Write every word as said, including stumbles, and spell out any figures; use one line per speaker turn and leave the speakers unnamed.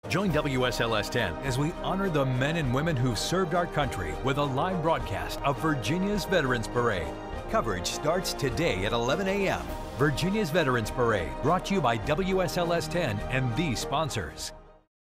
Join W S L S ten as we honor the men and women who've served our country with a live broadcast of Virginia's Veterans Parade. Coverage starts today at eleven a m Virginia's Veterans Parade, brought to you by W S L S ten and these sponsors.